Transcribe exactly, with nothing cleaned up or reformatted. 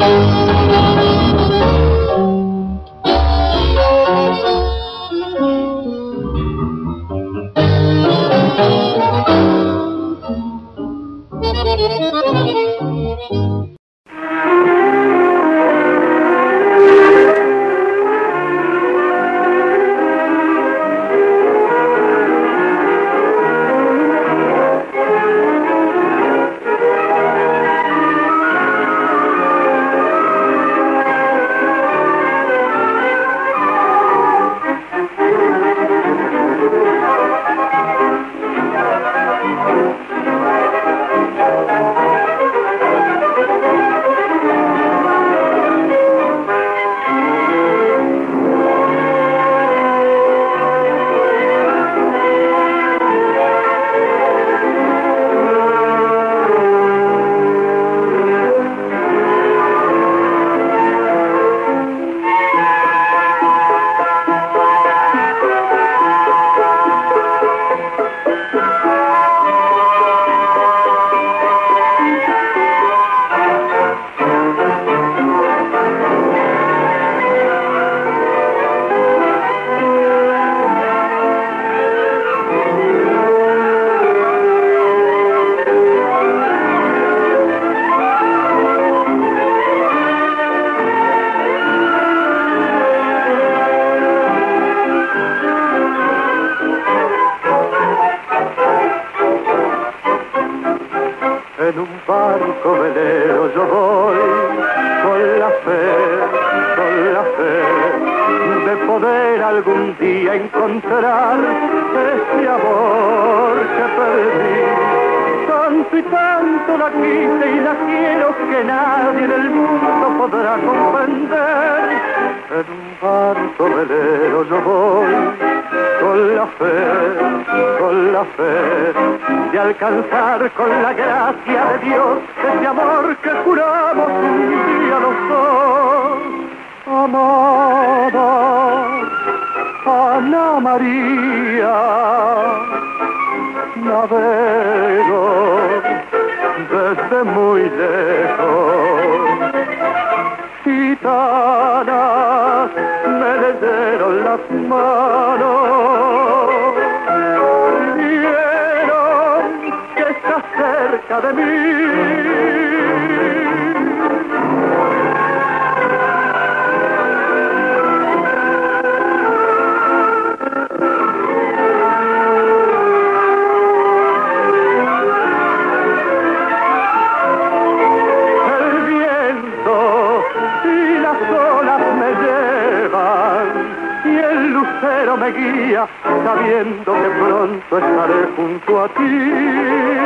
En un barco velero yo voy con la fe, con la fe de poder algún día encontrar ese amor que perdí. Tanto y tanto la quise y la quiero que nadie en el mundo podrá comprender. En un barco velero yo voy con la fe, con la fe de alcanzar con la gracia de Dios ese amor que juramos un día los dos. Amada Ana María, navego desde muy lejos. Gitanas me leyeron las manos, vieron que está cerca de mí. Pero me guía sabiendo que pronto estaré junto a ti.